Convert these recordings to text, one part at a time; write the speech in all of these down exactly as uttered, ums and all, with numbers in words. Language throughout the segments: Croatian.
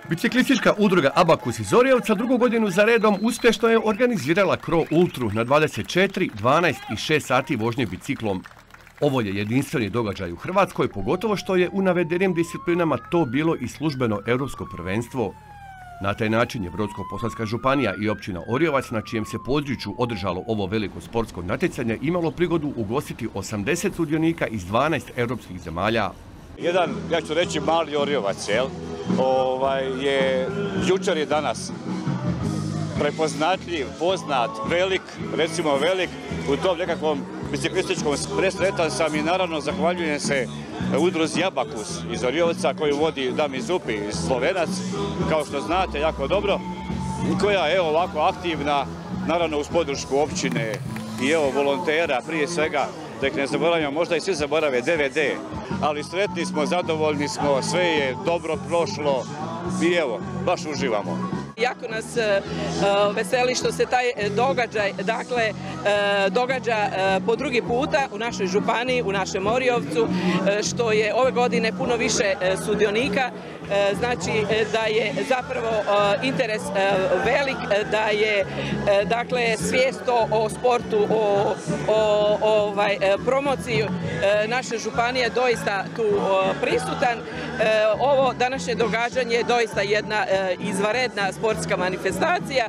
Biciklistička udruga Abakus iz Orjevca drugu godinu za redom uspješno je organizirala Cro Ultru na dvadeset četiri, dvanaest i šest sati vožnje biciklom. Ovo je jedinstveni događaj u Hrvatskoj, pogotovo što je u navedenim disciplinama to bilo i službeno europsko prvenstvo. Na taj način je Brodsko-posavska županija i općina Orjevac, na čijem se području održalo ovo veliko sportsko natjecanje, imalo prigodu ugostiti osamdeset sudionika iz dvanaest europskih zemalja. Jedan, ja ću reći, mali Orjevac, jel? Ovaj, je jučer i danas prepoznatljiv, poznat, velik, recimo velik u tom nekakvom biciklističkom presretan sam i naravno zahvaljujem se udruzi Abakus iz Orjevca koju vodi Damir Zupi, Slovenac, kao što znate jako dobro, koja je evo ovako aktivna, naravno uz podršku općine i evo volontera prije svega, da ih ne zaboravimo, možda i svi zaborave D V D, ali sretni smo, zadovoljni smo, sve je dobro prošlo i evo, baš uživamo. Jako nas uh, veseli što se taj događaj dakle, uh, događa uh, po drugi puta u našoj županiji, u našem Orjevcu, uh, što je ove godine puno više uh, sudionika. Uh, znači da je zapravo uh, interes uh, velik, uh, da je uh, dakle, svijest o sportu, o, o, o ovaj, uh, promociji uh, naše županije doista tu uh, prisutan. Uh, ovo današnje događanje je doista jedna uh, izvanredna sportska manifestacija.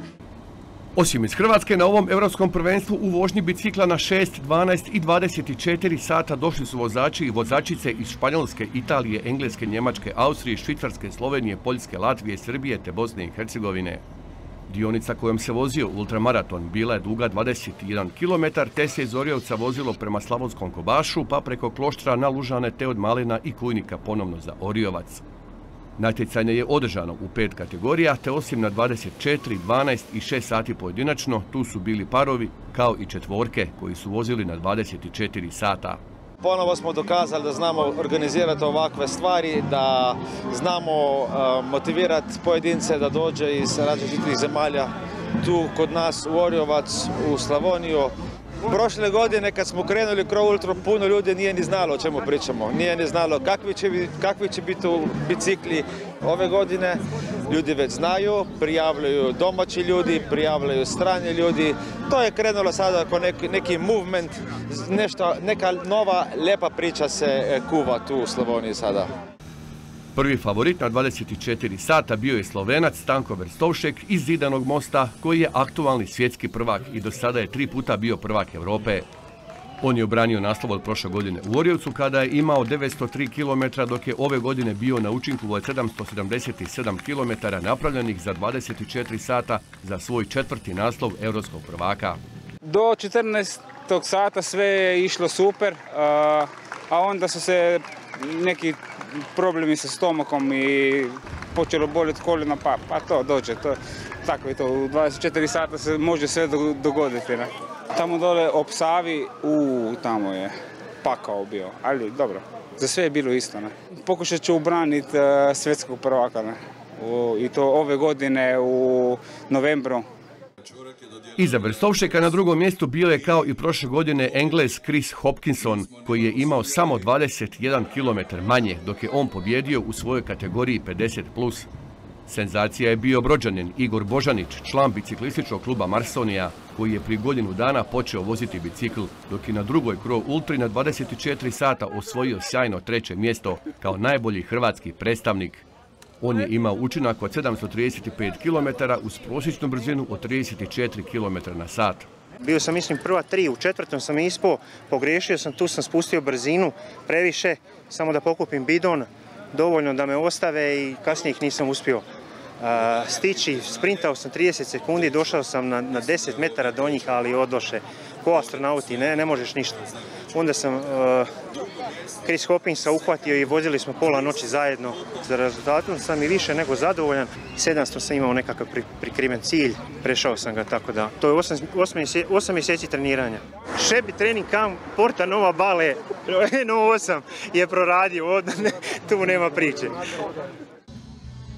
Osim iz Hrvatske, na ovom europskom prvenstvu u vožnji bicikla na šest, dvanaest i dvadeset četiri sata došli su vozači i vozačice iz Španjolske, Italije, Engleske, Njemačke, Austrije, Švicarske, Slovenije, Poljske, Latvije, Srbije te Bosne i Hercegovine. Dionica kojom se vozio ultramaraton bila je duga dvadeset jedan kilometar, te se iz Orjevca vozilo prema Slavonskom Kobašu, pa preko Kloštra na Lužane te od Malina i Kujnika ponovno za Orjevac. Natjecanje je održano u pet kategorija, te osim na dvadeset četiri, dvanaest i šest sati pojedinačno, tu su bili parovi kao i četvorke koji su vozili na dvadeset četiri sata. Ponovo smo dokazali da znamo organizirati ovakve stvari, da znamo uh, motivirati pojedince da dođe iz različitih zemalja tu kod nas u Orjevac, u Slavoniju. Prošle godine kad smo krenuli Cro Ultru, puno ljudi nije ni znalo o čemu pričamo, nije ni znalo kakvi će, kakvi će biti bicikli. Ove godine ljudi već znaju, prijavljaju domaći ljudi, prijavljaju strani ljudi. To je krenulo sada kao neki, neki movement, nešto, neka nova lijepa priča se kuva tu u Slavoniji sada. Prvi favorit na dvadeset četiri sata bio je Slovenac Stanko Verstovšek iz Zidanog Mosta, koji je aktualni svjetski prvak i do sada je tri puta bio prvak Europe. On je obranio naslov od prošle godine u Orjevcu kada je imao devetsto tri kilometra, dok je ove godine bio na učinku od sedamsto sedamdeset sedam kilometara napravljenih za dvadeset četiri sata za svoj četvrti naslov europskog prvaka. Do četrnaestog sata sve je išlo super, a onda su se neki problemi sa stomakom i počelo boljeti koljena, pa, pa to dođe. To, tako je to, u dvadeset četiri sata se može sve dogoditi. Ne? Tamo dole op Savi, u tamo je pakao bio, ali dobro, za sve je bilo isto. Ne? Pokušat ću ubraniti uh, svjetskog prvaka, ne? U, i to ove godine u novembru. Iza Verstovšeka na drugom mjestu bio je kao i prošle godine Englez Chris Hopkinson, koji je imao samo dvadeset jedan kilometar manje, dok je on pobjedio u svojoj kategoriji pedeset plus. Senzacija je bio Brođanin Igor Božanić, član biciklističkog kluba Marsonija, koji je prije godinu dana počeo voziti bicikl, dok je na drugoj Cro Ultri na dvadeset četiri sata osvojio sjajno treće mjesto kao najbolji hrvatski predstavnik. On je imao učinak od sedamsto trideset pet kilometara uz prosječnu brzinu od trideset četiri kilometra na sat. Bio sam, mislim, prva tri, u četvrtom sam ispao, pogriješio sam, tu sam spustio brzinu previše, samo da pokupim bidon, dovoljno da me ostave i kasnije ih nisam uspio uh, stići. Sprintao sam trideset sekundi, došao sam na, na deset metara do njih, ali odoše ko astronauti, ne, ne možeš ništa. Onda sam uh, Chris Hopkinsa uhvatio i vozili smo pola noći zajedno. Za rezultatom sam i više nego zadovoljan. sedamsto sam imao nekakav pri, prikriven cilj, prešao sam ga, tako da. To je osam mjeseci treniranja. Šebi trening kamp Porta Nova Bale, N osam je proradio, tu nema priče.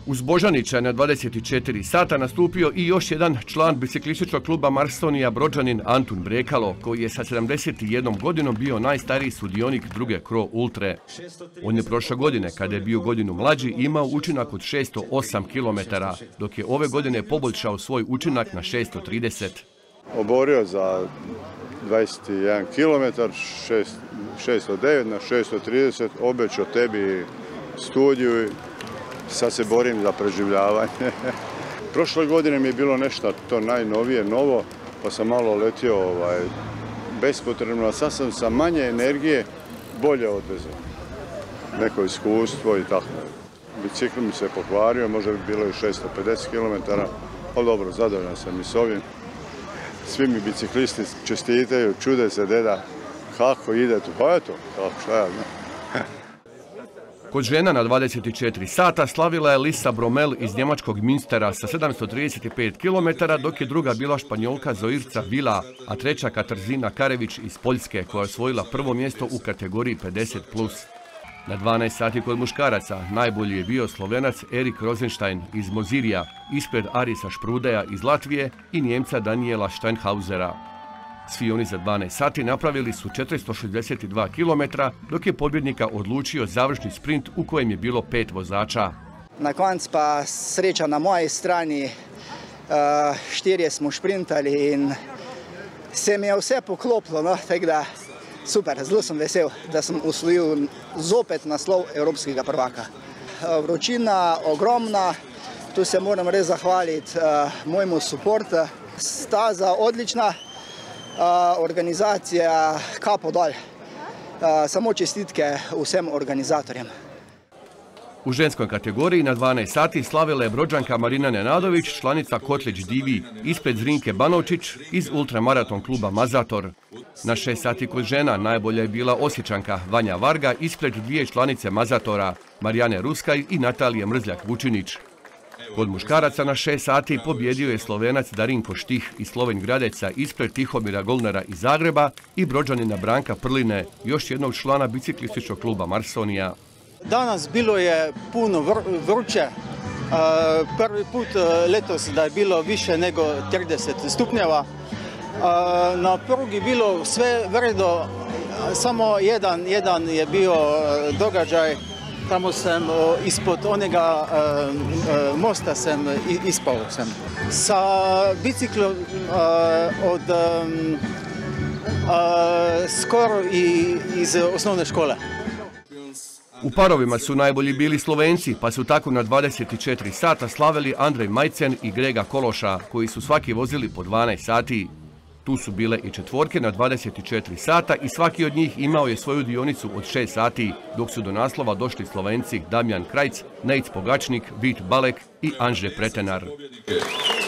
Uz Božanića na dvadeset četiri sata nastupio i još jedan član biciklističkog kluba Marstonija, Brođanin Antun Brekalo, koji je sa sedamdeset jednom godinom bio najstariji sudionik druge Kro Ultre. On je prošle godine, kada je bio godinu mlađi, imao učinak od šesto osam kilometara, dok je ove godine poboljšao svoj učinak na šesto trideset. Oborio za dvadeset jedan kilometar, šesto devet na šesto trideset, obećao tebi studiju i sad se borim za preživljavanje. Prošle godine mi je bilo nešto to najnovije, novo, pa sam malo letio ovaj, bespotrebno, a sad sam sa manje energije bolje odvezao. Neko iskustvo i tako. Bicikl mi se pokvario, možda bi bilo i šesto pedeset kilometara, ali dobro, zadovoljan sam i s ovim. Svi mi biciklisti čestitaju, čude se deda kako ide tu, pa eto, kako šta ja znam. Kod žena na dvadeset četiri sata slavila je Lisa Bromel iz njemačkog Münstera sa sedamsto trideset pet kilometara, dok je druga bila Španjolka Zoirca Vila, a treća Katarzina Karević iz Poljske, koja je osvojila prvo mjesto u kategoriji pedeset plus. Na dvanaest sati kod muškaraca najbolji je bio Slovenac Erik Rosenstein iz Mozirija, ispred Arisa Šprudeja iz Latvije i Njemca Daniela Steinhausera. Svi oni za dvanaest sati napravili su četiristo šezdeset dva kilometra, dok je pobjednika odlučio završni sprint u kojem je bilo pet vozača. Na koncu pa sreča na moji strani, štirje smo šprintali in se mi je vse poklopilo, no, tako da super, zelo sem vesel, da sem osvojil zopet naslov evropskega prvaka. Vročina ogromna, tu se moram res zahvaliti mojemu suportu, staza odlična, organizacija kapo dol. Samo čestitke vsem organizatorjem. U ženskoj kategoriji na dvanaest sati slavila je Brođanka Marina Nenadović, članica Kotlić Divi, ispred Zrinke Banovčić iz ultramaraton kluba Mazator. Na šest sati kod žena najbolja je bila Osječanka Vanja Varga ispred dvije članice Mazatora, Marijane Ruskaj i Natalije Mrzljak-Vučinić. Kod muškaraca na šest sati pobjedio je Slovenac Darinko Štih iz Slovenj Gradeca ispred Tihomira Golnara iz Zagreba i Brođanina Branka Prline, još jednog člana biciklističkog kluba Marstonija. Danas bilo je puno vruće. Prvi put letos da je bilo više nego trideset stupnjeva. Na prugi bilo sve vredo, samo jedan, jedan je bio događaj. Tamo sam ispod onega mosta sam ispao sam. Sa biciklom od skoro iz osnovne škole. U parovima su najbolji bili Slovenci, pa su tako na dvadeset četiri sata slavili Andrej Majcen i Grega Kološa, koji su svaki vozili po dvanaest sati. Tu su bile i četvorke na dvadeset četiri sata i svaki od njih imao je svoju dionicu od šest sati, dok su do naslova došli Slovenci Damjan Krajc, Nejc Pogačnik, Vit Balek i Anže Pretenar.